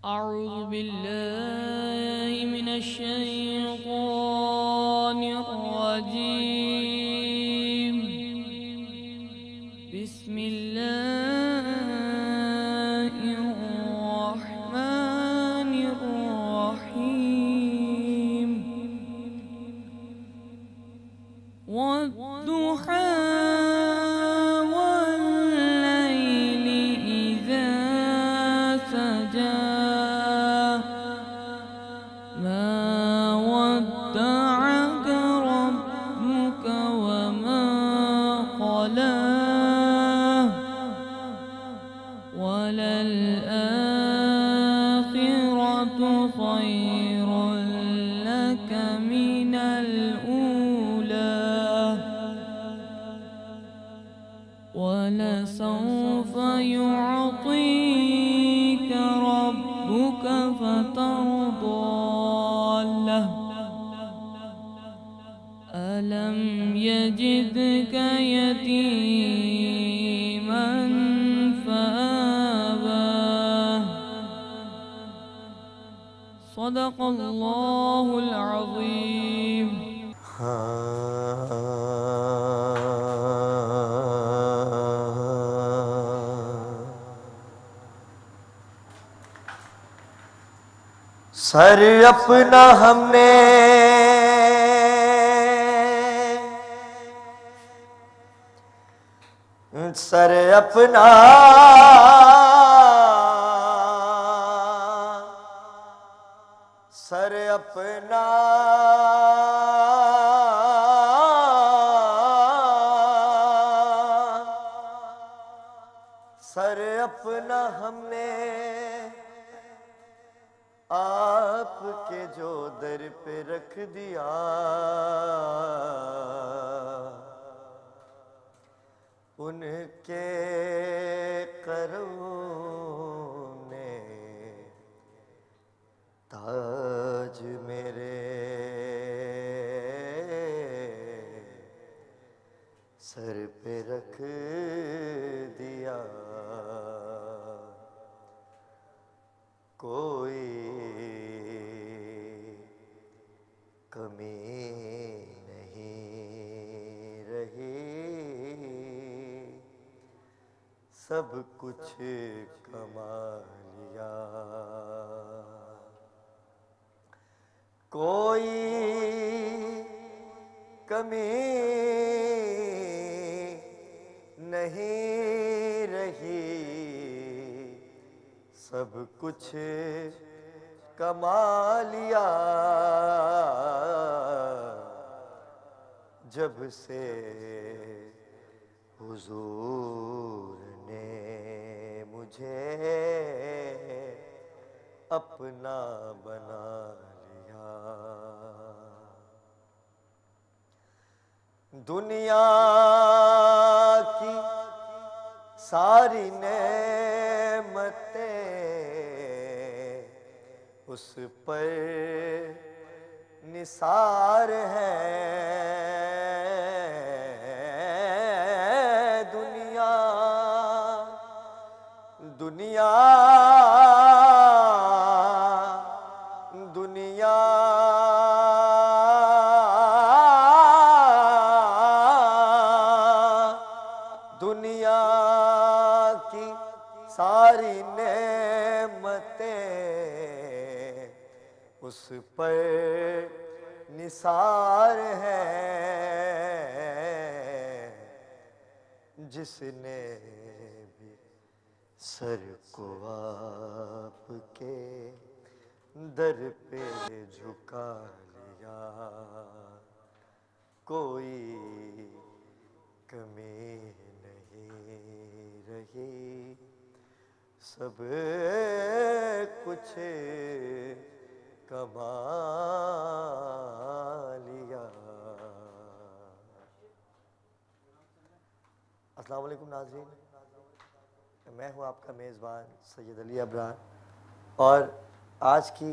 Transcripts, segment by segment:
अऊज़ु बिल्लाहि मिनश शैतानिर रजीम। बिस्मिल्लाहिर रहमानिर रहीम। वद्दुहा वल्लैलि इज़ा सजा। मा वद्दअक रब्बुक वमा क़ला। वलल आखिरतु खैरुल लक मिनल ऊला। वलसौफ युअतीक रब्बुक फतरदा। अलम यजिदक यतीमन फआवा। सदक़ल्लाहुल अज़ीम। सर अपना हमने सर अपना सर अपना सर अपना हमने आपके जो दर पे रख दिया। उनके करम ने ताज मेरे सर पे रख दिया। कोई कमी नहीं रही, सब कुछ कमा लिया। कोई कमी नहीं रही, सब कुछ कमा लिया। जब से हुजूर ने मुझे अपना बना लिया। दुनिया की सारी नेमतें उस पर निसार है। दुनिया दुनिया दुनिया दुनिया की सारी नेमतें उस पर निसार है। जिसने भी सर को आपके दर पे झुका लिया, कोई कमी नहीं रही, सब कुछ कमा लिया। अस्सलाम वालेकुम नाज़रीन, मैं हूं आपका मेज़बान सैयद अली अबरार और आज की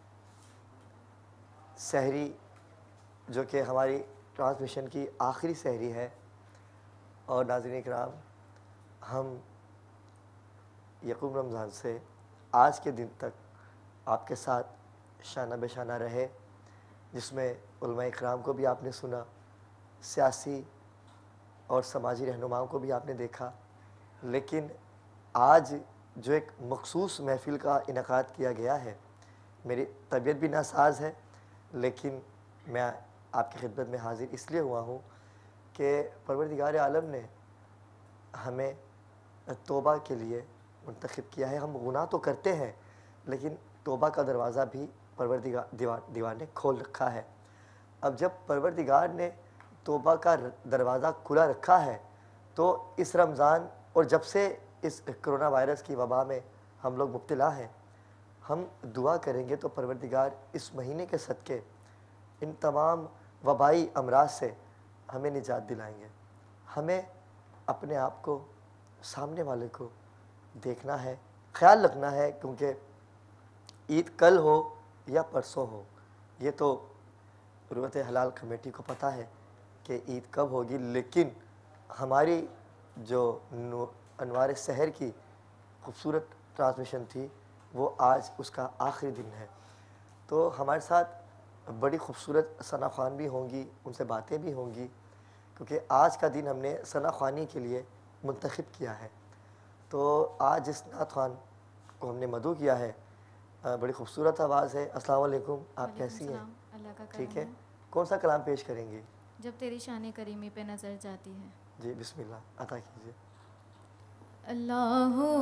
सहरी जो कि हमारी ट्रांसमिशन की आखिरी सहरी है। और नाज़रीन इकराम, हम यकूम रमज़ान से आज के दिन तक आपके साथ शाना बेशाना रहे, जिसमें उलमा इकराम को भी आपने सुना, सियासी और समाजी रहनुमाओं को भी आपने देखा। लेकिन आज जो एक मखसूस महफ़िल का इनेकाद किया गया है, मेरी तबीयत भी नासाज है, लेकिन मैं आपकी खिदमत में हाज़िर इसलिए हुआ हूँ कि परवरदिगार आलम ने हमें तौबा के लिए मुंतखब किया है। हम गुनाह तो करते हैं, लेकिन तौबा का दरवाज़ा भी परवरदिगार ने खोल रखा है। अब जब परवरदिगार ने तौबा का दरवाज़ा खुला रखा है, तो इस रमज़ान और जब से इस कोरोना वायरस की वबा में हम लोग मुब्तला हैं, हम दुआ करेंगे तो परवरदिगार इस महीने के सदक़े इन तमाम वबाई अमराज से हमें निजात दिलाएंगे। हमें अपने आप को, सामने वाले को देखना है, ख्याल रखना है, क्योंकि ईद कल हो या परसों हो, ये तो रुयत हलाल कमेटी को पता है कि ईद कब होगी। लेकिन हमारी जो अनवार सहर की खूबसूरत ट्रांसमिशन थी, वो आज उसका आखिरी दिन है। तो हमारे साथ बड़ी खूबसूरत सना ख़वान भी होंगी, उनसे बातें भी होंगी, क्योंकि आज का दिन हमने सना ख़वानी के लिए मुंतखब किया है। तो आज जिस नात ख़वान को हमने मदू किया है, बड़ी खूबसूरत आवाज़ है। अस्सलाम वालेकुम, आप कैसी हैं? अल्लाह का ठीक करम है। कौन सा कलाम पेश करेंगे? जब तेरी शान करीमी पे नज़र जाती है। जी बिस्मिल्लाह अता कीजिए। अल्लाहु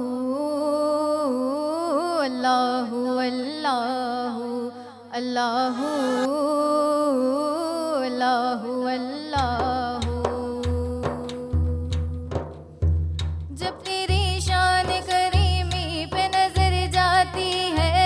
अल्लाहु अल्लाहु अल्लाहु अल्लाहु अल्लाहु। जब तेरी शान करीमी पे नजर जाती है,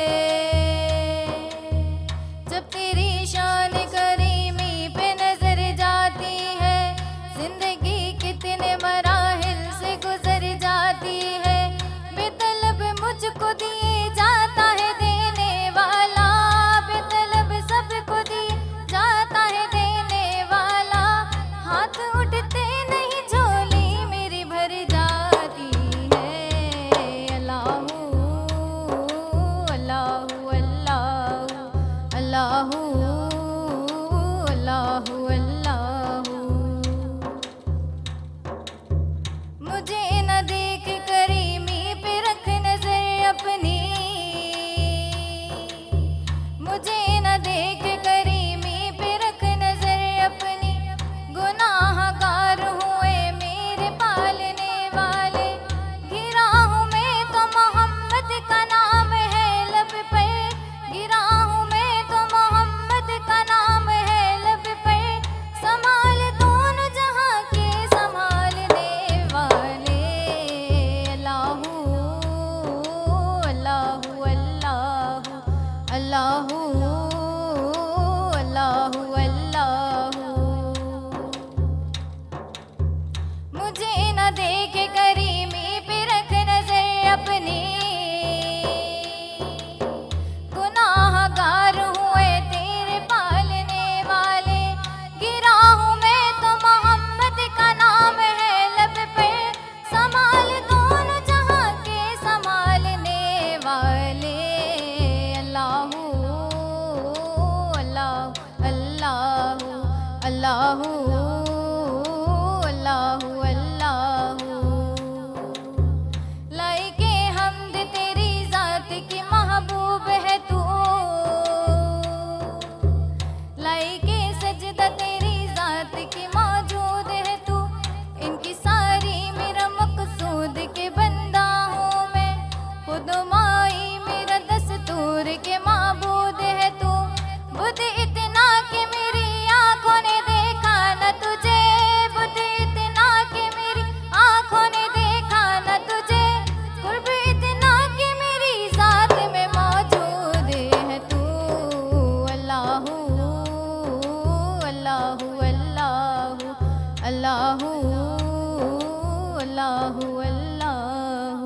जब तेरी शान करीमी पे नजर जाती है, जिंदगी कितने मराहिल से गुजर जाती है। बेतलब मुझको दिए जाता है देने वाला, बेतलब सबको दिए जाता है देने वाला। हाथ उठते नहीं झोली मेरी भर जाती है। अल्लाहु अल्लाहु अल्लाहु अल्लाहु अल्लाहु अल्लाहु। मुझे न देख करीमी पे रख नजर अपनी, मुझे न देख करीमी पे रख नजर अपनी। गुनाहगार हुए मेरे पालने वाले, गिरा हूँ मैं तो मोहम्मद का नाम है लब पर, गिरा हूँ मैं तो मोहम्मद का नाम है लब पर। संभाल दोनों जहां के संभालने वाले। अल्लाहु अल्लाहु अल्लाहु अल्लाहु अल्लाहु अल्लाहु। मुझे न देखे करीमी पे रख नजर अपनी, गुनाहगार हुए तेरे पालने वाले। गिरा हूँ मैं तो मोहम्मद का नाम है लब पर, संभाल दोनों जहां के संभालने वाले। अल्लाहु अल्लाहु अल्लाहु अल्लाहु अल्लाहु अल्लाहु। लाइके हमद तेरी जात की महबूब है तू, लाइके सजदा तेरी जात की मौजूद है तू। इनकी सारी मेरा मकसूद के बंदा हूँ मैं, खुद माई मेरा दस्तूर के माबूद है तू। बुध इतना कि मेरी आंखों ने देखा न तुझे, बुध इतना कि मेरी आंखों ने देखा न तुझे। कुर्ब इतना कि मेरी जात में मौजूद है तू। अल्लाहु अल्लाहु अल्लाहु अल्लाहु अल्लाहु अल्लाहु।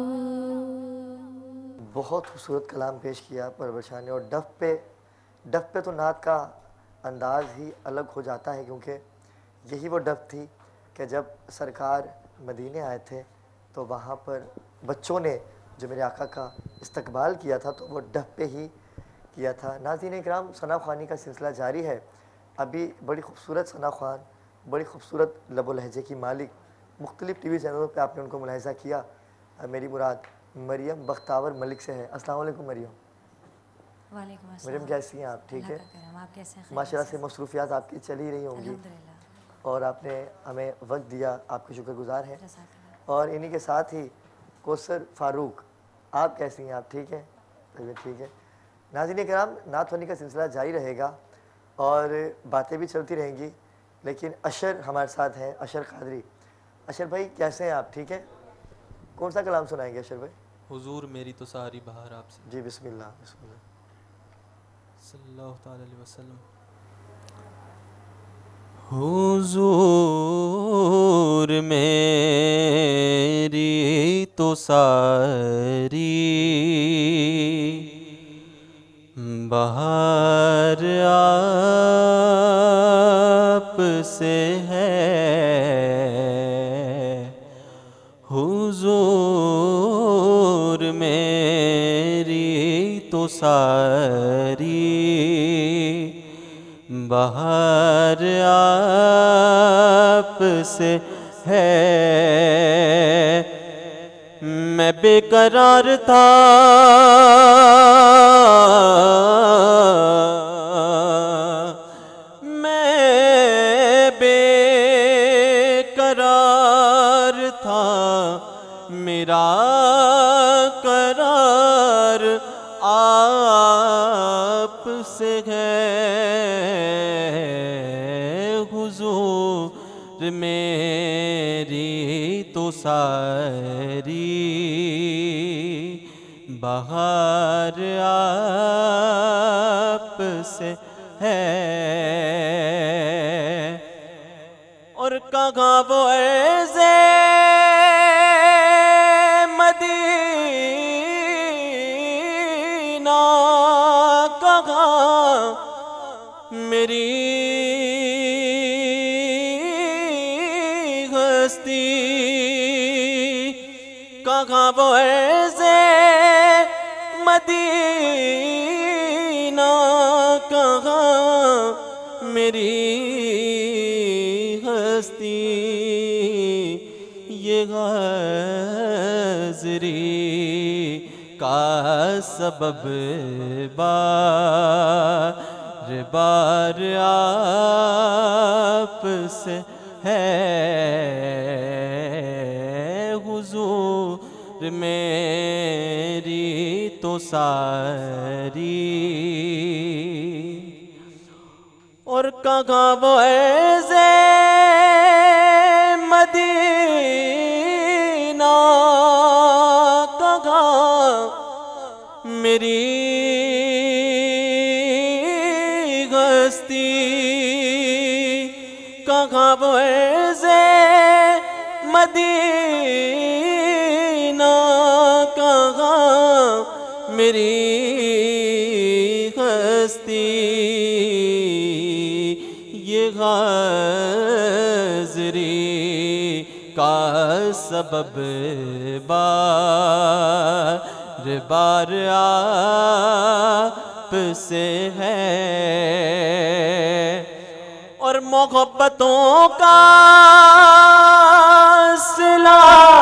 बहुत खूबसूरत कलाम पेश किया परवरशाह ने। और डफ पे तो नात का अंदाज़ ही अलग हो जाता है, क्योंकि यही वो डफ थी कि जब सरकार मदीने आए थे तो वहाँ पर बच्चों ने जो मेरे आका का इस्तकबाल किया था तो वो डफ पे ही किया था। नाज़रीन इकराम, सना ख्वानी का सिलसिला जारी है। अभी बड़ी खूबसूरत सना ख्वान, बड़ी खूबसूरत लबो लहजे की मालिक, मुख्तलिफ़ टीवी चैनलों पे आपने उनको मुलाहिज़ा किया। मेरी मुराद मरियम बख्तावर मलिक से है। अस्सलाम वालेकुम मरियम। वालेकुम अस्सलाम। मरियम कैसी हैं आप? ठीक है, आप कैसे हैं? माशाल्लाह से मसरूफियात आपकी चल ही रही होंगी और आपने हमें वक्त दिया, आपके शुक्रगुजार हैं। और इन्हीं के साथ ही कौसर फ़ारूक, आप कैसी हैं? आप ठीक हैं? तबीयत ठीक है। नाज़रीन किराम, नात ख़वानी का सिलसिला जारी रहेगा और बातें भी चलती रहेंगी, लेकिन अशर हमारे साथ हैं, अशर कादरी। अशर भाई कैसे हैं आप? ठीक है। कौन सा कलाम सुनाएंगे अशर भाई? हुजूर मेरी तो सारी बहार आपसे। जी बिस्मिल्लाह बिस्मिल्लाह। सल्लल्लाहु अलैहि वसल्लम। हुजूर मेरी तो सारी बहार आप से है, हुजूर मेरी तो सारी बहार आप से है। मैं बेकरार था मेरा करार आप से है, हुजूर मेरी तो सारी बहार आप से है। और कहाँ वो ऐसे मदीना, कहाँ मेरी हस्ती, कहाँ वो ऐसे मदीना, कहाँ मेरी हस्ती। ये हाज़री का सबब बार बार आप से है, हुजूर मेरी तो सारी। और कहाँ वो ऐसे मदीना, कहाँ मेरी हस्ती, कहाँ वो ऐसे मदीना, कहाँ मेरी हस्ती। ये हाज़री का सबब बार बार आप से है। और मोहब्बतों का सिला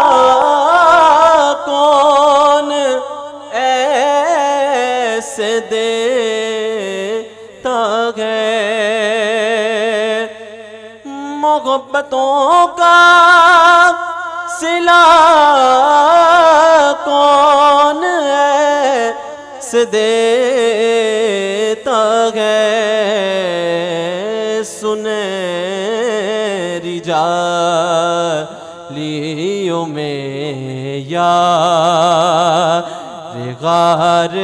कौन ऐसे देता है, मोहब्बतों का सिला कौन ऐसे देता है। सुनहरी जालियों में यार गार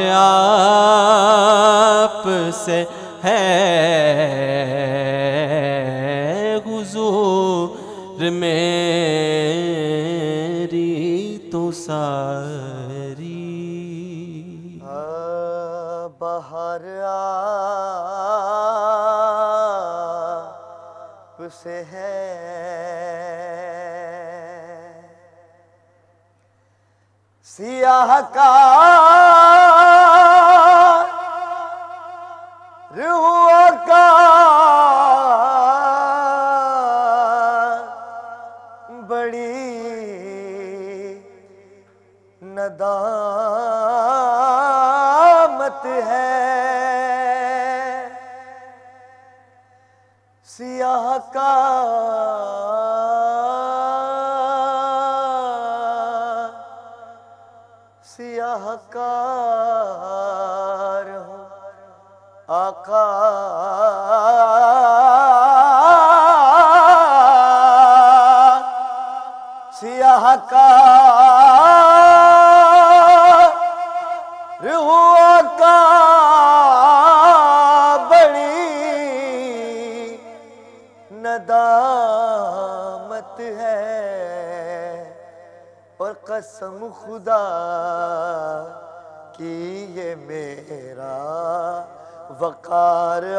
आप से है, हुजूर मेरी तो सारी बहार आप से है। सियाह का रुआ का बड़ी नदामत है। सियाह का सियाहकार हो आका सियाहकार हुआ का बड़ी नदामत है। और कसम खुदा की ये मेरा वकार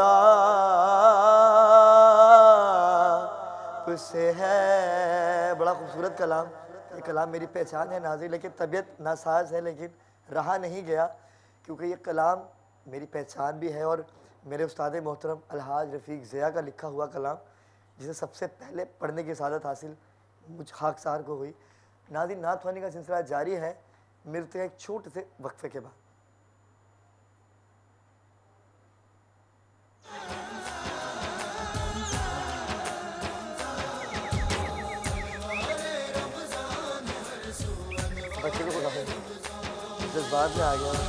आपसे है। बड़ा खूबसूरत कलाम, ये कलाम मेरी पहचान है नाज़रीन, लेकिन तबीयत नासाज है, लेकिन रहा नहीं गया क्योंकि ये कलाम मेरी पहचान भी है और मेरे उस्ताद मोहतरम अलहाज रफ़ीक ज़िया का लिखा हुआ कलाम, जिसे सबसे पहले पढ़ने की सादत हासिल मुझ खाकसार को हुई। नाज़रीन, नात ख़्वानी का सिलसिला जारी है, मिलते हैं एक छोटे से वक्फे के बाद। बच्चे को जज्बात में आ गया।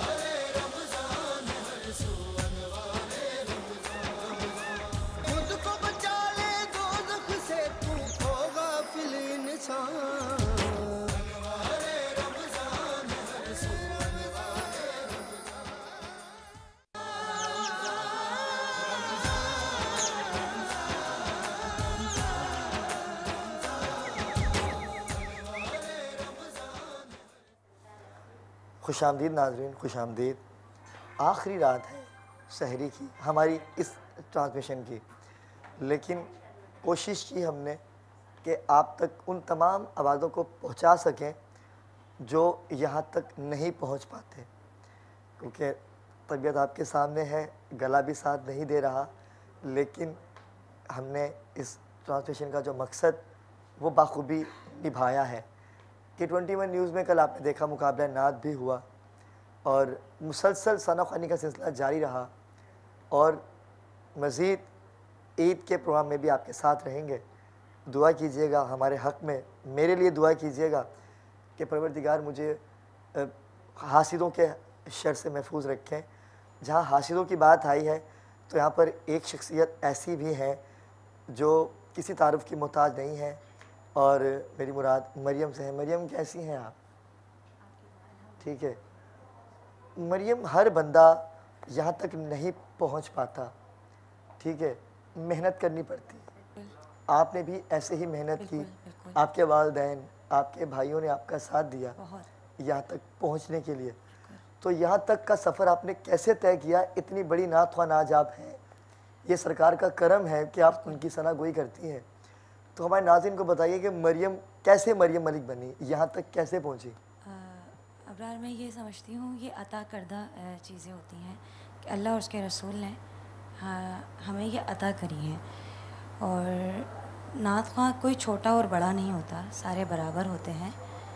खुशामदीद नाज़रीन, खुशामदीद। आखिरी रात है सहरी की हमारी इस ट्रांसमिशन की, लेकिन कोशिश की हमने कि आप तक उन तमाम आवाज़ों को पहुंचा सकें जो यहाँ तक नहीं पहुंच पाते, क्योंकि तबीयत आपके सामने है, गला भी साथ नहीं दे रहा। लेकिन हमने इस ट्रांसमिशन का जो मकसद वो बाखूबी निभाया है कि 21 न्यूज़ में कल आपने देखा मुकाबला नात भी हुआ और मुसलसल सना ख़्वानी का सिलसिला जारी रहा और मज़ीद ईद के प्रोग्राम में भी आपके साथ रहेंगे। दुआ कीजिएगा हमारे हक़ में, मेरे लिए दुआ कीजिएगा कि परवरदिगार मुझे हासिदों के शर से महफूज रखें। जहाँ हासिदों की बात आई है तो यहाँ पर एक शख्सियत ऐसी भी है जो किसी तारुफ़ की मोहताज नहीं है और मेरी मुराद मरियम से है। मरियम कैसी हैं आप? ठीक है मरियम, हर बंदा यहाँ तक नहीं पहुँच पाता, ठीक है, मेहनत करनी पड़ती है। आपने भी ऐसे ही मेहनत की, आपके वालिदैन आपके भाइयों ने आपका साथ दिया यहाँ तक पहुँचने के लिए। तो यहाँ तक का सफ़र आपने कैसे तय किया? इतनी बड़ी नात ख़्वान आज आप हैं, ये सरकार का करम है कि आप उनकी सनागोई करती हैं। तो हमारे नाज़रीन को बताइए कि मरियम कैसे मरियम मलिक बनी, यहाँ तक कैसे पहुँची? अब्रार, मैं ये समझती हूँ ये अता करदा चीज़ें होती हैं कि अल्लाह और उसके रसूल ने हमें ये अता करी हैं। और नात ख़्वां कोई छोटा और बड़ा नहीं होता, सारे बराबर होते हैं।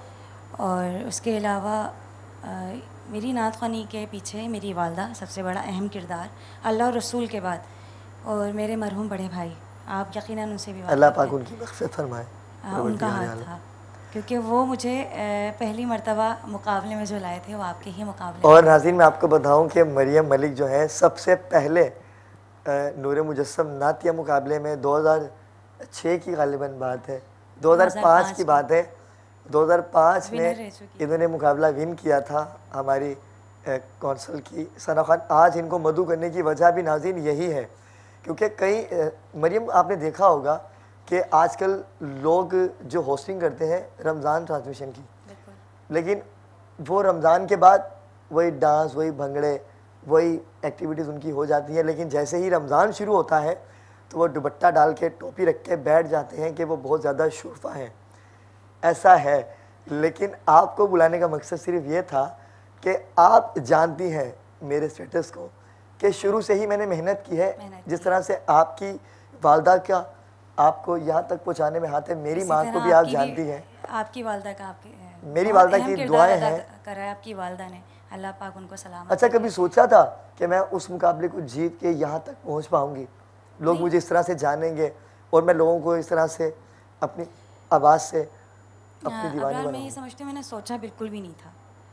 और उसके अलावा मेरी नात ख़्वानी के पीछे मेरी वालदा सबसे बड़ा अहम किरदार, अल्लाह और रसूल के बाद, और मेरे मरहूम बड़े भाई, आप यकीनन उनसे भी अल्लाह पाक उनकी मग़फ़िरत फरमाए। उनका हाथ था क्योंकि वो मुझे पहली मर्तबा मुकाबले में जो लाए थे वो आपके ही मुकाबले। और नाज़रीन मैं आपको बताऊं कि मरियम मलिक जो है सबसे पहले नूर मुजस्सम नातिया मुकाबले में 2006 की गालिबन बात है, 2005 की बात है, 2005 में इन्होंने मुकाबला विन किया था हमारी कौंसल की सना ख़्वान। आज इनको मदू करने की वजह भी नाज़रीन यही है क्योंकि कई मरियम आपने देखा होगा कि आजकल लोग जो होस्टिंग करते हैं रमज़ान ट्रांसमिशन की, लेकिन वो रमज़ान के बाद वही डांस, वही भंगड़े, वही एक्टिविटीज़ उनकी हो जाती हैं। लेकिन जैसे ही रमज़ान शुरू होता है तो वो दुपट्टा डाल के टोपी रख के बैठ जाते हैं कि वो बहुत ज़्यादा शुरफा हैं। ऐसा है, लेकिन आपको बुलाने का मकसद सिर्फ ये था कि आप जानती हैं मेरे स्टेटस को कि शुरू से ही मैंने मेहनत की है। जिस तरह से आपकी वालदा का आपको यहाँ तक पहुँचाने में हाथ है, मेरी माँ को भी आप जानती हैं। आपकी वालदा का आपके मेरी वालदा की दुआएं हैं, करा है आपकी वालदा ने, अल्लाह पाक उनको सलामत। अच्छा, कभी सोचा था कि मैं उस मुकाबले को जीत के यहाँ तक पहुँच पाऊँगी, लोग मुझे इस तरह से जानेंगे और मैं लोगों को इस तरह से अपनी आवाज़ से अपनी दीवानी मैं ये बनाऊंगी? समझती हूँ मैंने सोचा बिल्कुल भी नहीं था,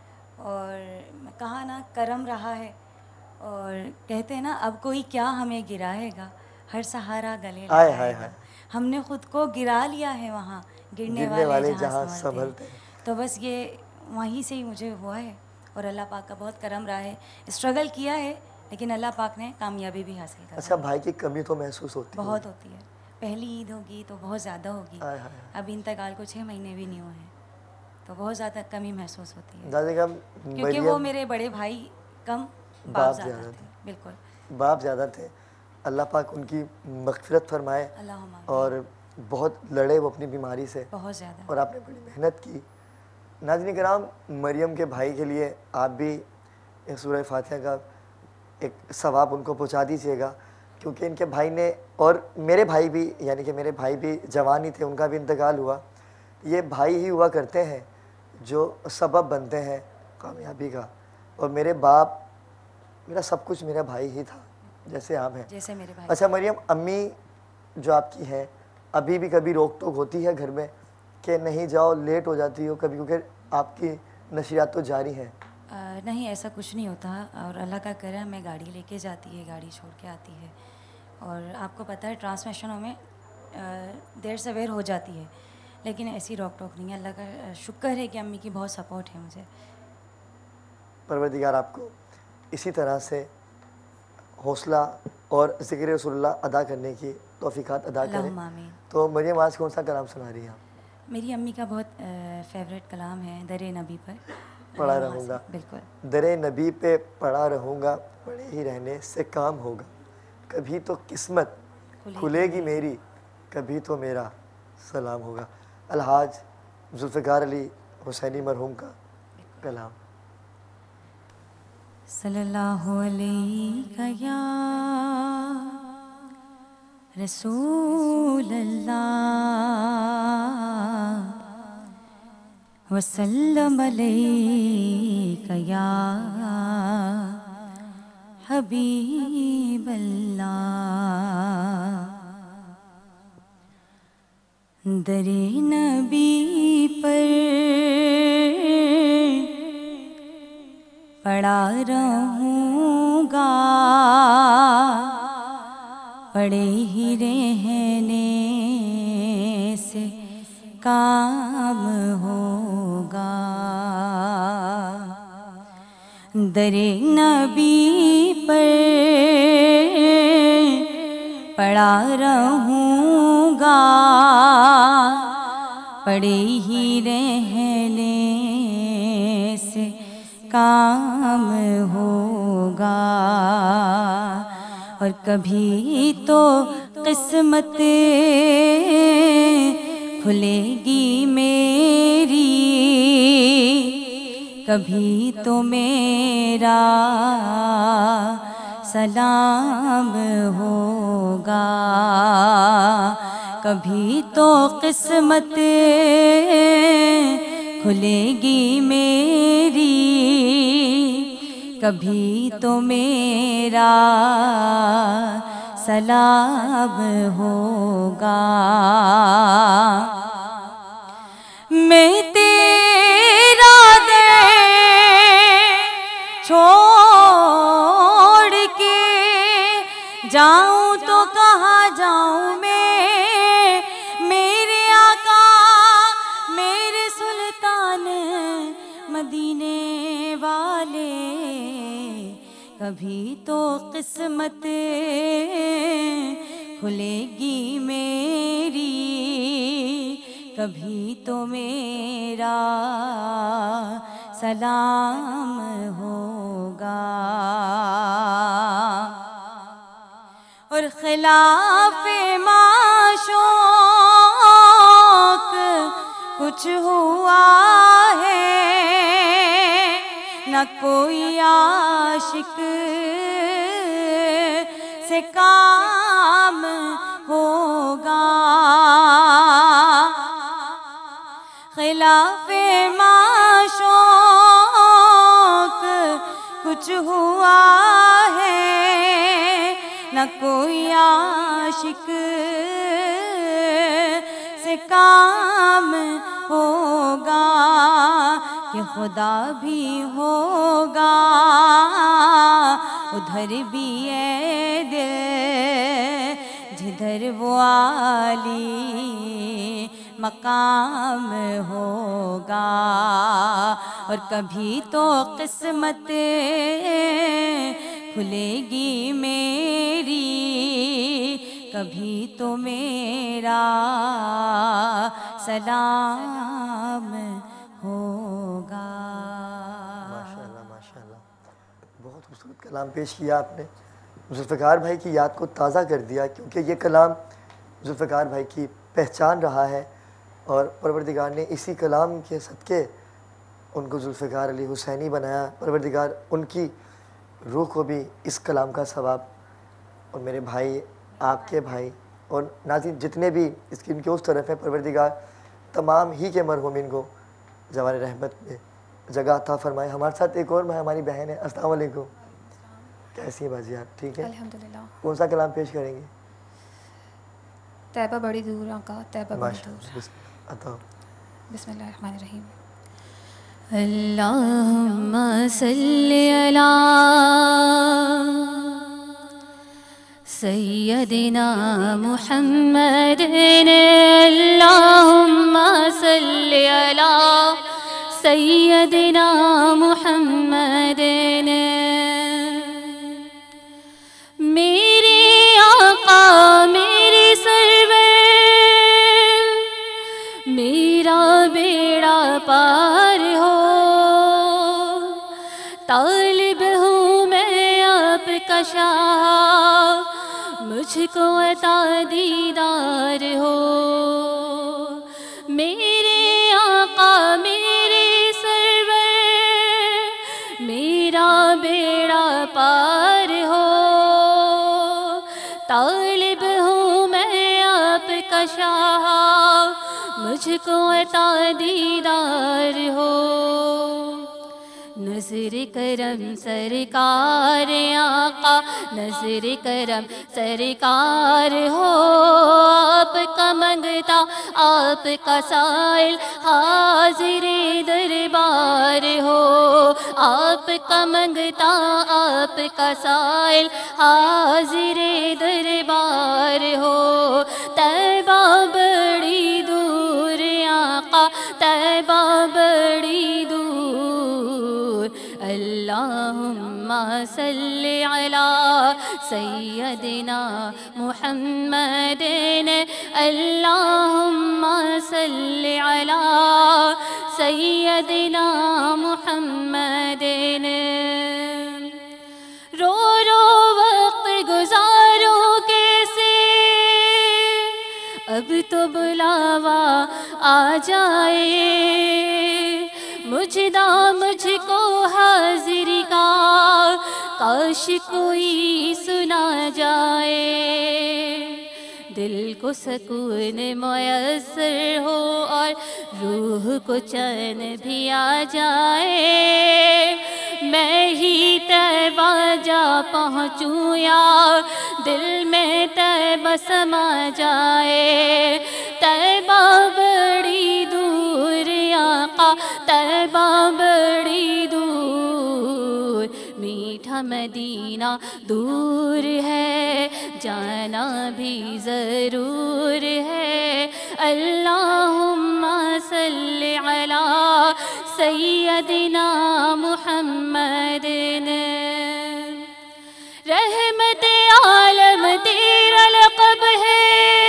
और कहा ना करम रहा है, और कहते हैं ना अब कोई क्या हमें गिराएगा, हर सहारा गले लगाएगा। हमने खुद को गिरा लिया है वहाँ, गिरने वाले जहाँ संभलते हैं। तो बस ये वहीं से ही मुझे हुआ है, और अल्लाह पाक का बहुत करम रहा है। स्ट्रगल किया है लेकिन अल्लाह पाक ने कामयाबी भी हासिल कर। अच्छा, भाई की कमी तो महसूस होती है? बहुत होती है। पहली ईद होगी तो बहुत ज़्यादा होगी, अब इंतकाल को 6 महीने भी नहीं हुए हैं, तो बहुत ज़्यादा कमी महसूस होती है, क्योंकि वो मेरे बड़े भाई कम, बाप ज़्यादा थे। बिल्कुल, बाप ज़्यादा थे। अल्लाह पाक उनकी मग़फ़िरत फरमाए, और बहुत लड़े वो अपनी बीमारी से, बहुत ज़्यादा, और आपने बड़ी मेहनत की। नाज़रीन किराम, मरियम के भाई के लिए आप भी सूरह फातिहा का एक सवाब उनको पहुंचा दीजिएगा, क्योंकि इनके भाई ने, और मेरे भाई भी, यानी कि मेरे भाई भी जवान ही थे, उनका भी इंतकाल हुआ। ये भाई ही हुआ करते हैं जो सबब बनते हैं कामयाबी का, और मेरे बाप, मेरा सब कुछ मेरा भाई ही था, जैसे आप हैं, जैसे मेरे भाई। अच्छा मरियम, अम्मी जो आपकी हैं, अभी भी कभी रोक टोक होती है घर में कि नहीं जाओ, लेट हो जाती हो कभी, क्योंकि आपकी नशरियात तो जारी हैं? नहीं, ऐसा कुछ नहीं होता, और अल्लाह का करम है, गाड़ी लेके जाती है, गाड़ी छोड़ के आती है, और आपको पता है ट्रांसमिशनों में देर सवेर हो जाती है, लेकिन ऐसी रोक टोक नहीं है। अल्लाह का शुक्र है कि अम्मी की बहुत सपोर्ट है मुझे। परवरदिगार आपको इसी तरह से हौसला और ज़िक्र रसूलुल्लाह अदा करने की तौफीकात अदा करें। तो मरियम, आज कौन सा कलाम सुना रही हैं आप? मेरी अम्मी का बहुत फेवरेट कलाम है, दरे नबी पर पढ़ा रहूँगा। बिल्कुल, दरे नबी पे पढ़ा रहूँगा, पढ़े ही रहने से काम होगा, कभी तो किस्मत खुलेगी मेरी, कभी तो मेरा सलाम होगा। अलहाज जुल्फ़िकार अली हुसैनी मरहूम का कलाम। सल्लल्लाहु अलैहि या रसूल अल्लाह वसल्लम अलैका या हबीब अल्लाह। दरे नबी पर पड़ा रहूँगा, पड़े ही रहने से काम होगा। दरे नबी पर पड़ा रहूँगा, पड़े ही रहने से काम होगा, और कभी तो किस्मत खुलेगी मेरी, कभी तो मेरा सलाम होगा, कभी तो किस्मत खुलेगी मेरी, कभी तो मेरा सलाम होगा। मैं तेरा दे छोड़ के जाऊं तो कहाँ जाऊं मैं, मेरे आका मेरे सुल्तान मदीने वाले, कभी तो किस्मत खुलेगी मेरी, कभी तो मेरा सलाम होगा। और खिलाफे माशोक कुछ हुआ कोई आशिक से काम होगा। खिलाफे माशौक कुछ हुआ है, न कोई आशिक से काम होगा, कि खुदा भी होगा उधर भी है दिल जिधर वो आली मकाम होगा। और कभी तो किस्मत खुलेगी मेरी, कभी तो मेरा सलाम होगा। माशाल्लाह माशाल्लाह, बहुत खूबसूरत कलाम पेश किया आपने। जुल्फ़िकार भाई की याद को ताज़ा कर दिया, क्योंकि ये कलाम जुल्फ़िकार भाई की पहचान रहा है और परवरदिगार ने इसी कलाम के सदक़े उनको जुल्फ़िकार अली हुसैनी बनाया। परवरदिगार उनकी रूह को भी इस कलाम का सवाब, और मेरे भाई, आपके भाई और नाज़रीन जितने भी स्क्रीन के उस तरफ हैं, परवरदिगार तमाम ही के मरहूमिन को जवान रहमत में जगह अता फरमाए। हमारे साथ एक और भाई, हमारी बहन है। अस्सलाम वालेकुम, कैसी हैं बाजी आप? ठीक है, अल्हम्दुलिल्लाह। कौन सा कलाम पेश करेंगे? तैबा बड़ी दूर का तैबा बड़ी दूर। बिस्मिल्लाहिर्रहमानिर्रहीम। अल्लाहुम्मा सल्ली अला सय्यदिना मुहम्मदिन। अल्लाहुम्मा सल्ली अला सय्यदिना मुहम्मदिन। मेरे आका मेरे सरवर, मेरा बेड़ा पार हो। तालिब हूँ मैं आपका शाह, मुझको अता दीदार हो। मेरे आका मेरे सरवर, मेरा बेड़ा पार हो। तालिब हूँ मैं आपका शाह, मुझको अता दीदार हो। नज़र करम सरकार आका, नज़र करम सरकार हो। आपका मंगता आपका साइल, हाजिर दरबार हो। आपका मंगता आपका साइल, हाजिर दरबार हो। तैबा बड़ी दूर आका, तैबा बड़ी दूर। अल्लाहुम्मा सल्ली अला सय्यदिना मुहम्मदिन। अल्लाहुम्मा सल्ली अला सय्यदिना मुहम्मदिन। रो रो वक्त गुजारो कैसे, अब तो बुलावा आ जाए। मुझदा मुझको हाजिरी का, काश कोई सुना जाए। दिल को सकून मुयस्सर हो और रूह को चैन भी आ जाए। मैं ही तैबा जा पहुँचूँ या दिल में तैबा समा जाए। तैबा बड़ी दूर आका, तैबा बड़ी दूर। मीठा मदीना दूर है, जाना भी ज़रूर है। अल्लाहुम्मा सल्ली अला सय्यदिना मुहम्मदिन। रहमत आलम तेरा लक़ब है,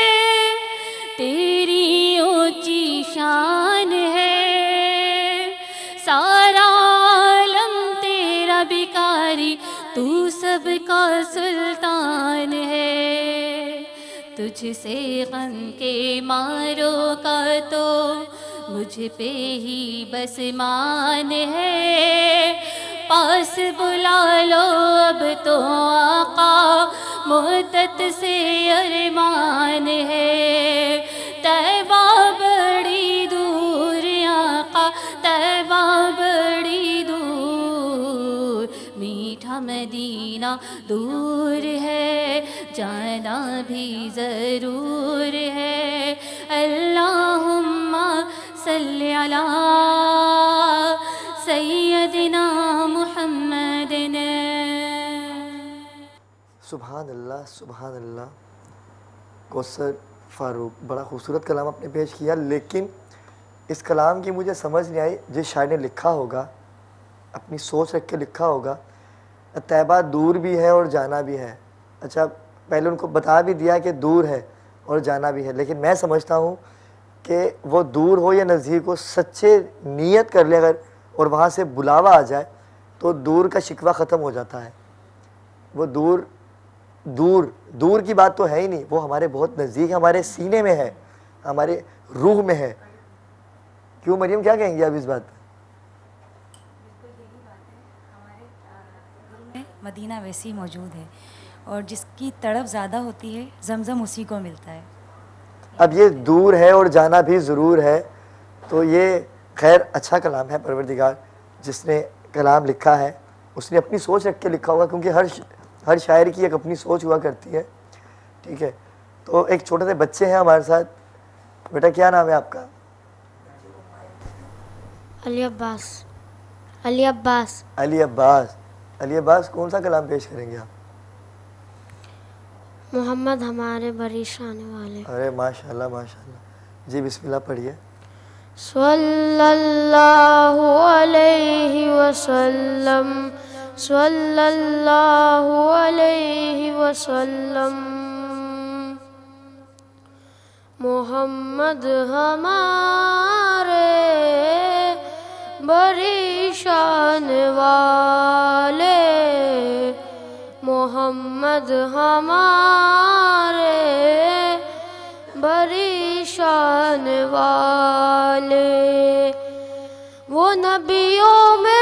तेरी ऊंची शान है। सारा आलम तेरा भिखारी, तू सबका सुल्तान है। तुझसे गम के मारो का तो मुझ पे ही बस मान है। पास बुला लो अब तो आका, मुद्दत से अरमान है। तैबा बड़ी दूर आका, तैबा बड़ी दूर, मीठा मदीना दूर है, जाना भी ज़रूर है। अल्लाहुम्मा सल्ली अला सैयदिना मुहम्मदिन। सुभान अल्लाह, सुभान अल्लाह। कौसर फ़ारूक, बड़ा खूबसूरत कलाम आपने पेश किया, लेकिन इस कलाम की मुझे समझ नहीं आई। जिस शायर ने लिखा होगा, अपनी सोच रख के लिखा होगा, तैबा दूर भी है और जाना भी है। अच्छा, पहले उनको बता भी दिया कि दूर है और जाना भी है, लेकिन मैं समझता हूँ कि वो दूर हो या नज़दीक हो, सच्चे नीयत कर ले अगर और वहाँ से बुलावा आ जाए तो दूर का शिकवा ख़त्म हो जाता है। वो दूर दूर दूर की बात तो है ही नहीं, वो हमारे बहुत नज़दीक, हमारे सीने में है, हमारे रूह में है। क्यों मरियम, क्या कहेंगी आप इस बात पर? मदीना वैसे ही मौजूद है और जिसकी तड़प ज़्यादा होती है जमज़म उसी को मिलता है। अब ये दूर है और जाना भी ज़रूर है, तो ये खैर अच्छा कलाम है। परवरदिगार जिसने कलाम लिखा है उसने अपनी सोच रख के लिखा होगा, क्योंकि हर शायर की एक अपनी सोच हुआ करती है। ठीक है, तो एक छोटे से बच्चे हैं हमारे साथ। बेटा क्या नाम है आपका? अली अब्बास। अली अब्बास। अली अब्बास। अली अब्बास, कौन सा कलाम पेश करेंगे आप? मोहम्मद हमारे बरिश आने वाले। अरे माशाल्लाह माशाल्लाह, जी बिस्मिल्लाह पढ़िए। सल्लल्लाहु अलैहि वसल्लम, सल्लल्लाहु अलैहि वसल्लम। मोहम्मद हमारे बरिश आने वाले, मोहम्मद हमारे बरिश आने वाले। वो नबियों में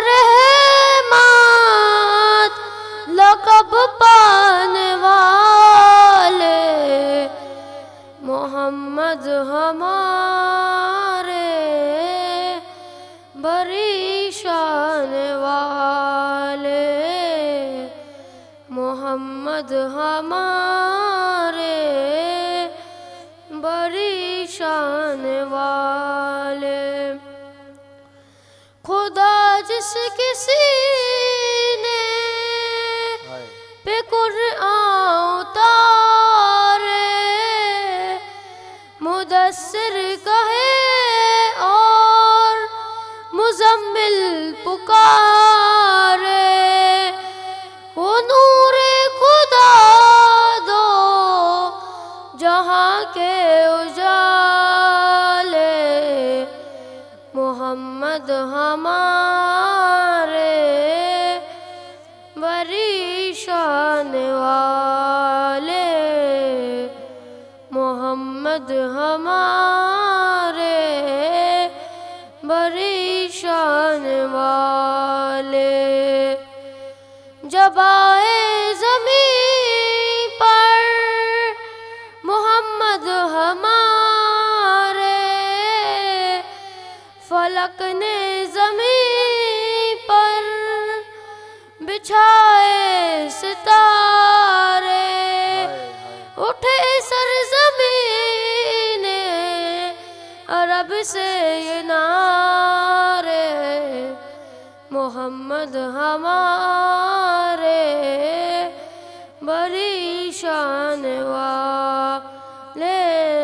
रहमत लक़ब पाने वाले, मोहम्मद हमारे बरिश आने वाले, मोहम्मद हमारे बरिश आने वाले। खुदा जिस किसी ने पे कुरान उतारे, मुदस्सिर कहे और मुज़म्मिल पुकारे, वो नूरे खुदा दो जहाँ के उजाले, मोहम्मद हमारे बरिश आने वाले, मोहम्मद हमारे बरिश आने वाले। जब आए ज़मीं पर मोहम्मद हमारे, फलक ने ज़मीं पर बिछाए सितारे, उठे सरज़मीने अरब से ये नारे, मोहम्मद हमारे बरिश आने वाले,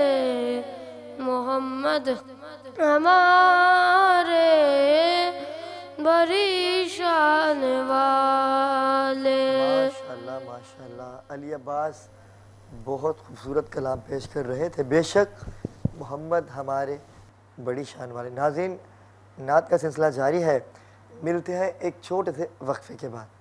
मोहम्मद हमारे बरिश आने वाले। माशाल्लाह माशाल्लाह। अली अब्बास बहुत खूबसूरत कलाम पेश कर रहे थे। बेशक मोहम्मद हमारे बड़ी शान वाले। नाज़रीन, नात का सिलसिला जारी है। मिलते हैं एक छोटे से वक्फे के बाद।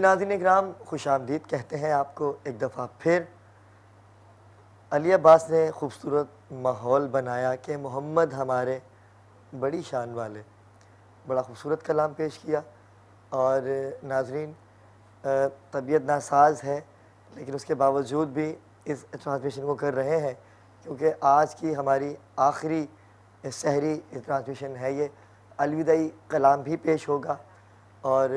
नाज़रीन इकराम, खुश आमदीद कहते हैं आपको एक दफ़ा फिर। अली अब्बास ने खूबसूरत माहौल बनाया कि मोहम्मद हमारे बड़ी शान वाले, बड़ा खूबसूरत कलाम पेश किया। और नाज़रीन, तबीयत नासाज है लेकिन उसके बावजूद भी इस ट्रांसमिशन को कर रहे हैं, क्योंकि आज की हमारी आखिरी सहरी ट्रांसमिशन है। ये अलविदाई कलाम भी पेश होगा और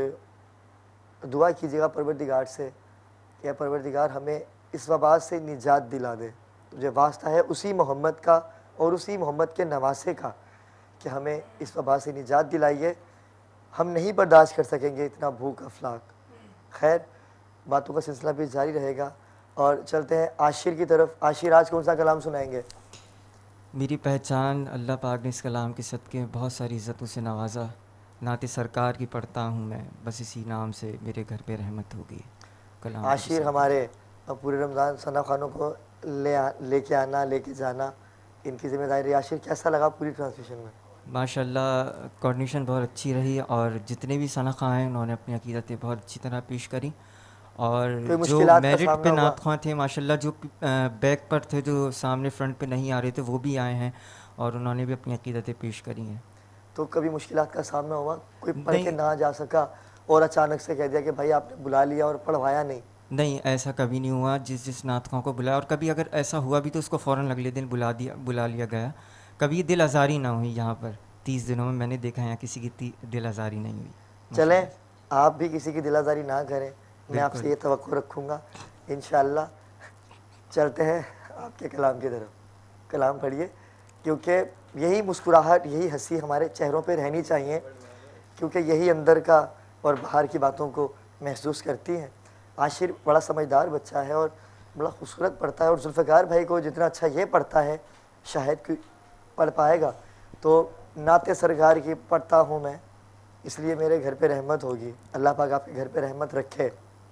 दुआ कीजिएगा परवरदिगार से कि परवरदिगार हमें इस वबा से निजात दिला दे। तुझे वास्ता है उसी मोहम्मद का और उसी मोहम्मद के नवासे का कि हमें इस वबा से निजात दिलाइए। हम नहीं बर्दाश्त कर सकेंगे इतना भूख अफलाक। खैर, बातों का सिलसिला भी जारी रहेगा और चलते हैं आशिर की तरफ। आशिर, आज कौन सा कलाम सुनाएंगे? मेरी पहचान अल्लाह पाक ने इस कलाम के सदक़े में बहुत सारी इज़्ज़तों से नवाजा। नाते सरकार की पढ़ता हूँ मैं, बस इसी नाम से मेरे घर पे रहमत होगी। कलाम आशिर हमारे पूरे रमज़ान सना खानों को लेके आना, लेके जाना, इनकी जिम्मेदारी। आशिर, कैसा लगा पूरी ट्रांसमिशन में? माशाल्लाह कोऑर्डिनेशन बहुत अच्छी रही और जितने भी सना खां हैं उन्होंने अपनी अक़ीदतें बहुत अच्छी तरह पेश करी। और जो मेरिट पे नात खां थे माशाल्लाह, जो बैक पर थे, जो सामने फ्रंट पे नहीं आ रहे थे, वो भी आए हैं और उन्होंने भी अपनी अक़ीदतें पेश करी हैं। तो कभी मुश्किलात का सामना हुआ? कोई पढ़ के ना जा सका और अचानक से कह दिया कि भाई आपने बुला लिया और पढ़वाया नहीं? नहीं, ऐसा कभी नहीं हुआ। जिस नात खां को बुलाया, और कभी अगर ऐसा हुआ भी तो उसको फ़ौरन अगले दिन बुला लिया गया। कभी दिल आज़ारी ना हुई। यहाँ पर 30 दिनों में मैंने देखा है यहाँ किसी की दिल आज़ारी नहीं हुई। चलें, आप भी किसी की दिल आज़ारी ना करें, मैं आपसे ये तवक्को रखूँगा इंशाअल्लाह। चलते हैं आपके कलाम की तरफ। कलाम पढ़िए, क्योंकि यही मुस्कुराहट, यही हंसी हमारे चेहरों पे रहनी चाहिए, क्योंकि यही अंदर का और बाहर की बातों को महसूस करती हैं। आशिर बड़ा समझदार बच्चा है और बड़ा खूबसूरत पढ़ता है, और जुल्फ़िकार भाई को जितना अच्छा ये पढ़ता है शायद कोई पढ़ पाएगा। तो नाते सरकार की पढ़ता हूँ मैं, इसलिए मेरे घर पे रहमत होगी। अल्लाह पाक आपके घर पे रहमत रखे।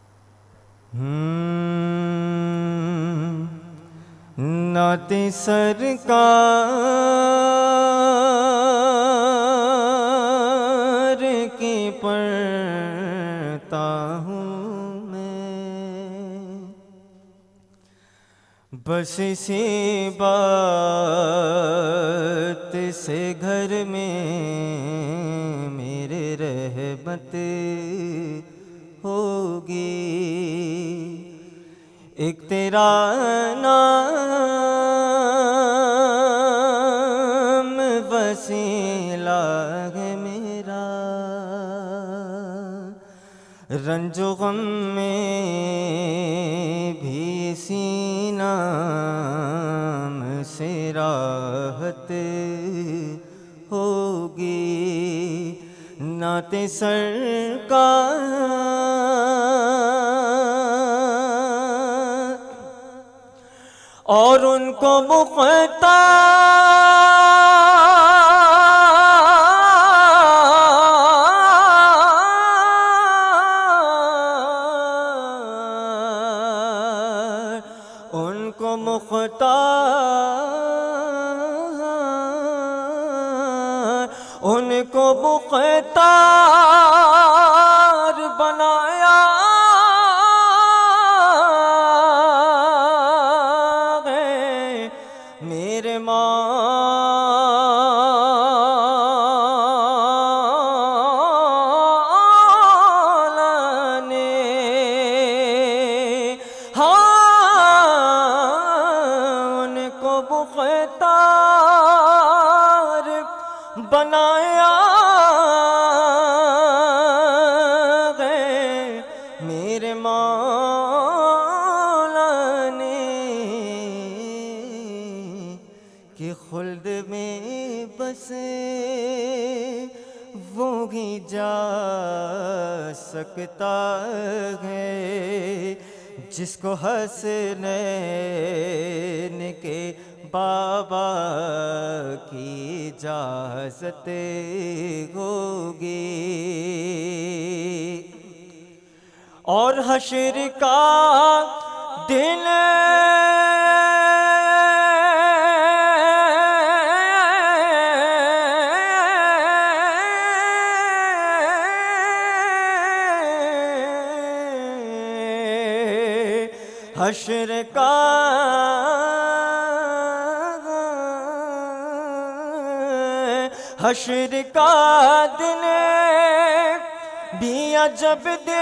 नाते सरकार की पढ़ता हूँ मैं, बस इसी बात से घर में मेरे रहमत होगी। एक तेरा नाम वसीला है मेरा, रंजो गम में भी इसी नाम से राहत होगी। नाते सरकार और उनको मुख्तार बनाया है मेरे मौला ने। हाँ, उनको मुख्तार बनाया मेरे मौला ने कि खुल्द में बसे वो ही जा सकता है जिसको हसनैन के बाबा की इजाज़त होगी। और हश्र का दिन हश्र का हश्र का दिन भी अजब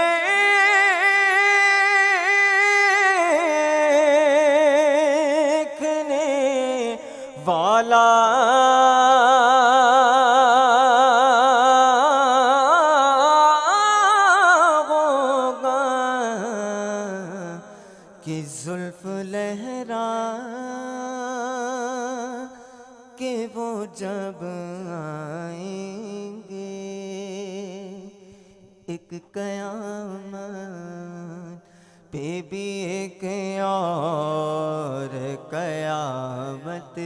देखने वाला होगा कि जुल्फ लहरा के वो जब आएंगे एक कयामत पे भी एक और कयामत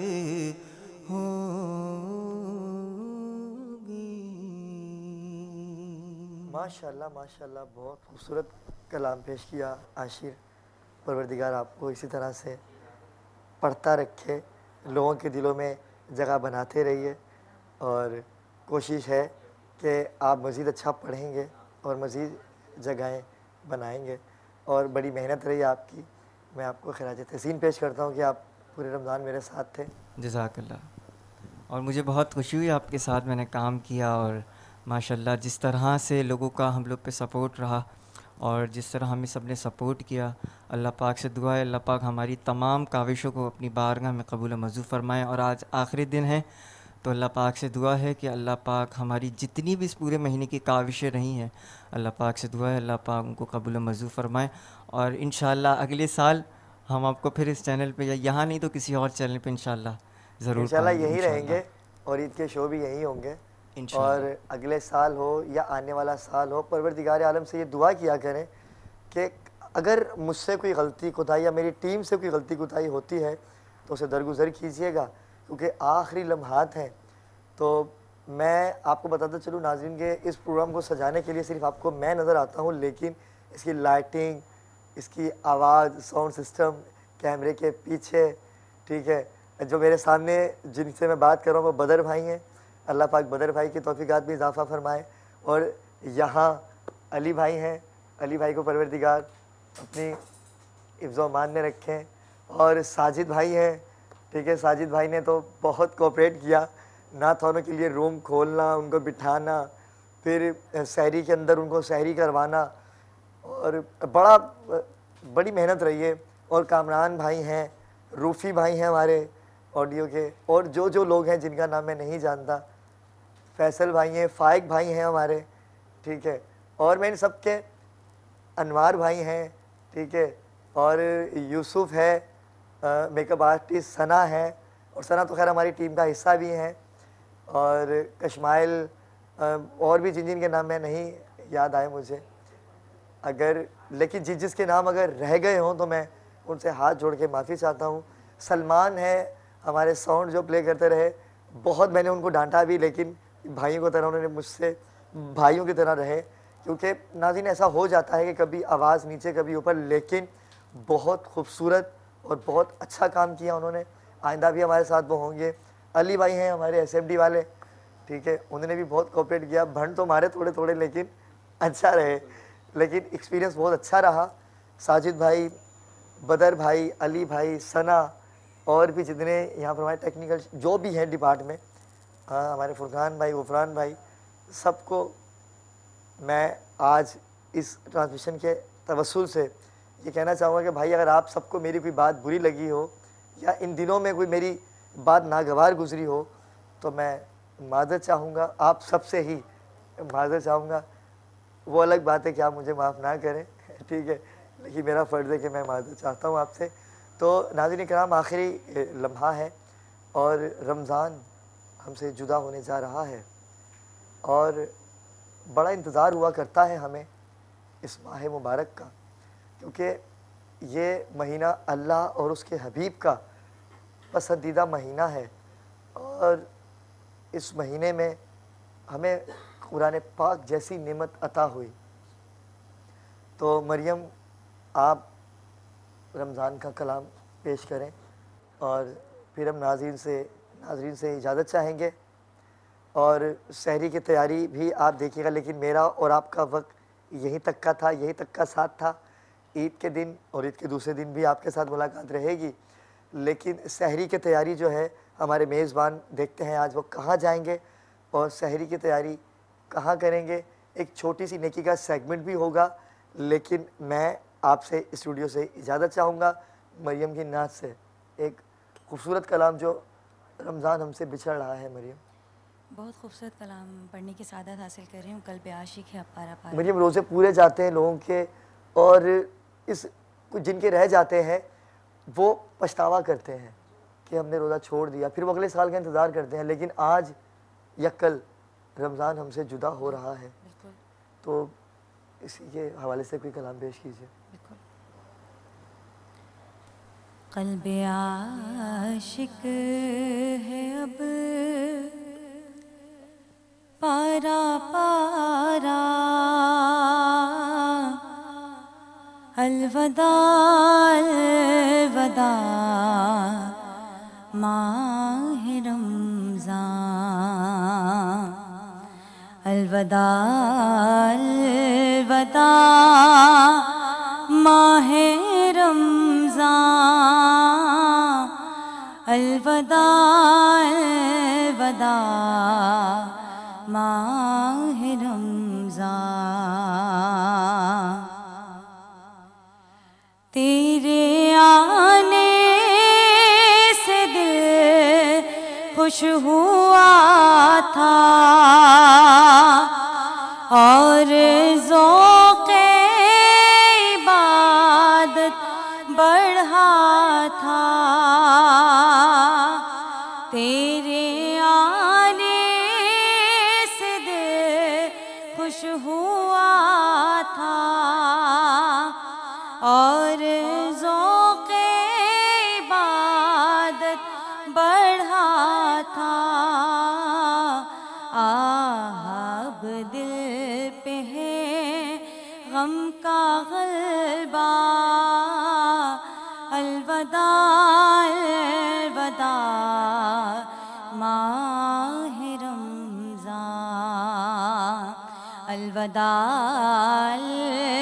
होगी। माशाल्लाह माशाल्लाह, बहुत खूबसूरत कलाम पेश किया आशिर। परवरदिगार आपको इसी तरह से पढ़ता रखे, लोगों के दिलों में जगह बनाते रहिए और कोशिश है कि आप मज़ीद अच्छा पढ़ेंगे और मज़ीद जगहें बनाएंगे और बड़ी मेहनत रही आपकी। मैं आपको खिराज तहसीन पेश करता हूँ कि आप पूरे रमज़ान मेरे साथ थे। जज़ाकल्लाह। और मुझे बहुत खुशी हुई आपके साथ मैंने काम किया और माशाल्लाह जिस तरह से लोगों का हम लोग पे सपोर्ट रहा और जिस तरह हमें सब ने सपोर्ट किया, अल्लाह पाक से दुआ है अल्लाह पाक हमारी तमाम काविशों को अपनी बारगाह में कबूल मंजूर फरमाए। और आज आखिरी दिन है तो अल्लाह पाक से दुआ है कि अल्लाह पाक हमारी जितनी भी इस पूरे महीने की काविशें रही हैं, अल्लाह पाक से दुआ है अल्लाह पाक उनको कबूल मंजूर फरमाए। और इंशाअल्लाह अगले साल हम आपको फिर इस चैनल पे या यहाँ नहीं तो किसी और चैनल पे इंशाअल्लाह ज़रूर यहीं रहेंगे और ईद के शो भी यहीं होंगे। और अगले साल हो या आने वाला साल हो, परवरदिगार आलम से ये दुआ किया करें कि अगर मुझसे कोई गलती कोताही या मेरी टीम से कोई गलती कोताही होती है तो उसे दरगुजर कीजिएगा, क्योंकि आखिरी लम्हात हैं। तो मैं आपको बताता चलूँ नाज़रीन के इस प्रोग्राम को सजाने के लिए सिर्फ आपको मैं नज़र आता हूँ, लेकिन इसकी लाइटिंग, इसकी आवाज़, साउंड सिस्टम, कैमरे के पीछे, ठीक है, जो मेरे सामने जिनसे मैं बात कर रहा हूँ वो बदर भाई हैं। अल्लाह पाक बदर भाई की तौफीक़ात में इजाफ़ा फरमाए। और यहाँ अली भाई हैं, अली भाई को परवरदिगार अपनी हिफ्ज़-ओ-अमान में रखें। और साजिद भाई हैं, ठीक है, साजिद भाई ने तो बहुत कोऑपरेट किया, नात वालों के लिए रूम खोलना, उनको बिठाना, फिर सहरी के अंदर उनको सहरी करवाना, और बड़ी मेहनत रही है। और कामरान भाई हैं, रूफ़ी भाई हैं हमारे ऑडियो के, और जो लोग हैं जिनका नाम मैं नहीं जानता, फैसल भाई हैं, फ़ाइक भाई हैं हमारे, ठीक है, और मैं इन सब के अनवार भाई हैं, ठीक है, और यूसुफ है, मेकअप आर्टिस्ट सना है, और सना तो खैर हमारी टीम का हिस्सा भी हैं, और कशमाइल, और भी जिन के नाम मैं नहीं याद आए मुझे, अगर लेकिन जिसके नाम अगर रह गए हों तो मैं उनसे हाथ जोड़ के माफ़ी चाहता हूँ। सलमान है हमारे साउंड जो प्ले करते रहे, बहुत मैंने उनको डांटा भी, लेकिन भाइयों की तरह उन्होंने मुझसे भाइयों की तरह रहे, क्योंकि नाज़रीन ऐसा हो जाता है कि कभी आवाज़ नीचे कभी ऊपर, लेकिन बहुत खूबसूरत और बहुत अच्छा काम किया उन्होंने। आइंदा भी हमारे साथ वो होंगे। अली भाई हैं हमारे SFD वाले, ठीक है, उन्होंने भी बहुत कोऑपरेट किया। भंड तो मारे थोड़े थोड़े, लेकिन अच्छा रहे, लेकिन एक्सपीरियंस बहुत अच्छा रहा। साजिद भाई, बदर भाई, अली भाई, सना, और भी जितने यहाँ पर हमारे टेक्निकल जो भी हैं डिपार्टमेंट, हमारे फुरकान भाई, गुफरान भाई, सबको मैं आज इस ट्रांसमिशन के तवस्सुल से ये कहना चाहूँगा कि भाई अगर आप सबको मेरी कोई बात बुरी लगी हो या इन दिनों में कोई मेरी बात नागवार गुजरी हो तो मैं माज़रत चाहूँगा, आप सबसे ही माज़रत चाहूँगा। वो अलग बात है कि आप मुझे माफ़ ना करें, ठीक है, लेकिन मेरा फ़र्ज़ है कि मैं माज़रत चाहता हूँ आपसे। तो नाज़रीन किराम, आखिरी लम्हा है और रमज़ान हमसे जुदा होने जा रहा है और बड़ा इंतज़ार हुआ करता है हमें इस माह मुबारक का, क्योंकि ये महीना अल्लाह और उसके हबीब का पसंदीदा महीना है। और इस महीने में हमें कुरान पाक जैसी नेमत अता हुई। तो मरियम, आप रमज़ान का कलाम पेश करें और फिर हम नाज़रीन से इजाज़त चाहेंगे। और सहरी की तैयारी भी आप देखिएगा, लेकिन मेरा और आपका वक्त यहीं तक का था, यहीं तक का साथ था, ईद के दिन और ईद के दूसरे दिन भी आपके साथ मुलाकात रहेगी, लेकिन सहरी की तैयारी जो है हमारे मेज़बान देखते हैं आज वो कहाँ जाएंगे और सहरी की तैयारी कहाँ करेंगे। एक छोटी सी नेकी का सेगमेंट भी होगा, लेकिन मैं आपसे स्टूडियो से इजाज़त चाहूँगा मरियम की नात से एक खूबसूरत कलाम जो रमज़ान हमसे बिछड़ रहा है। मरियम, बहुत खूबसूरत कलाम पढ़ने की सादत हासिल कर रही हूँ। कल्ब आशिक है पारा पारा। मरियम, रोज़े पूरे जाते हैं लोगों के और इस कुछ जिनके रह जाते हैं वो पछतावा करते हैं कि हमने रोज़ा छोड़ दिया, फिर वो अगले साल का इंतज़ार करते हैं, लेकिन आज या कल रमज़ान हमसे जुदा हो रहा है। तो इसी के हवाले से कोई कलाम पेश कीजिए। कल्ब आशिक है अब पारा पारा, अलवदा अलवदा माह रमज़ान, अलवदा अलवदा माह रमज़ान, अलवदा अलवदा माह रमज़ान। तेरे आने से दिल खुश हुआ था और ज़ौक़े इबादत बढ़ा था। तेरे आने से दिल खुश हुआ था और ज़ौक़े इबादत बढ़ा था। अब दिल पे है गम का ग़ल्बा, अलवदा अलवदा माह रमज़ान, अलवदा